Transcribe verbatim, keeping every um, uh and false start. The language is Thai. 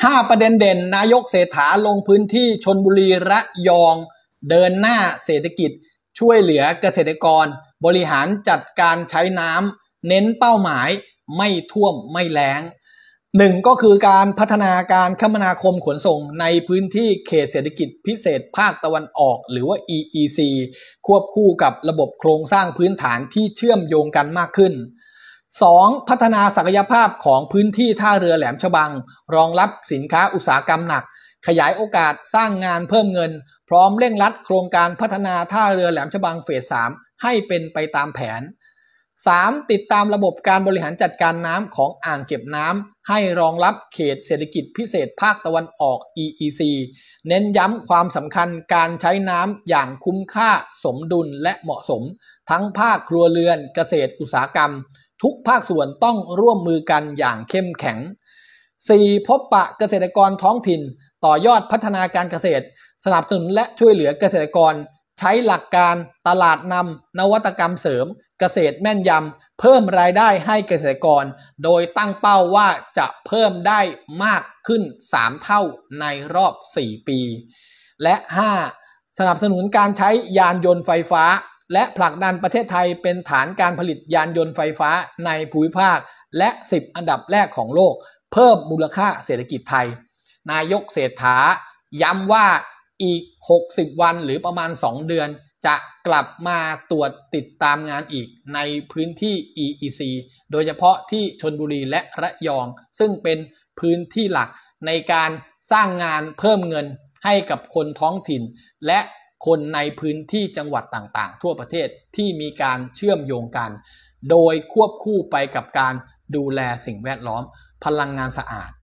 ห้าประเด็นเด่นนายกเศรษฐาลงพื้นที่ชลบุรีระยองเดินหน้าเศรษฐกิจช่วยเหลือเกษตรกรบริหารจัดการใช้น้ำเน้นเป้าหมายไม่ท่วมไม่แล้งหนึ่งก็คือการพัฒนาการคมนาคมขนส่งในพื้นที่เขตเศรษฐกิจพิเศษภาคตะวันออกหรือว่า อี อี ซี ควบคู่กับระบบโครงสร้างพื้นฐานที่เชื่อมโยงกันมากขึ้น สอง พัฒนาศักยภาพของพื้นที่ท่าเรือแหลมฉบังรองรับสินค้าอุตสาหกรรมหนักขยายโอกาสสร้างงานเพิ่มเงินพร้อมเร่งรัดโครงการพัฒนาท่าเรือแหลมฉบังเฟส สามให้เป็นไปตามแผน สาม ติดตามระบบการบริหารจัดการน้ำของอ่างเก็บน้ำให้รองรับเขตเศรษฐกิจพิเศษภาคตะวันออก อี อี ซี เน้นย้ำความสำคัญการใช้น้ำอย่างคุ้มค่าสมดุลและเหมาะสมทั้งภาคครัวเรือนเกษตรอุตสาหกรรมทุกภาคส่วนต้องร่วมมือกันอย่างเข้มแข็ง สี่ พบปะเกษตรกรท้องถิ่นต่อยอดพัฒนาการเกษตรสนับสนุนและช่วยเหลือเกษตรกรใช้หลักการตลาดนำนวัตกรรมเสริมเกษตรแม่นยำเพิ่มรายได้ให้เกษตรกรโดยตั้งเป้าว่าจะเพิ่มได้มากขึ้นสามเท่าในรอบสี่ปีและ ห้า สนับสนุนการใช้ยานยนต์ไฟฟ้าและผลักดันประเทศไทยเป็นฐานการผลิตยานยนต์ไฟฟ้าในภูมิภาคและสิบอันดับแรกของโลกเพิ่มมูลค่าเศรษฐกิจไทยนายกเศรษฐาย้ำว่าอีกหกสิบวันหรือประมาณสองเดือนจะกลับมาตรวจติดตามงานอีกในพื้นที่ อี อี ซี โดยเฉพาะที่ชลบุรีและระยองซึ่งเป็นพื้นที่หลักในการสร้างงานเพิ่มเงินให้กับคนท้องถิ่นและคนในพื้นที่จังหวัดต่างๆทั่วประเทศที่มีการเชื่อมโยงกันโดยควบคู่ไปกับการดูแลสิ่งแวดล้อมพลังงานสะอาด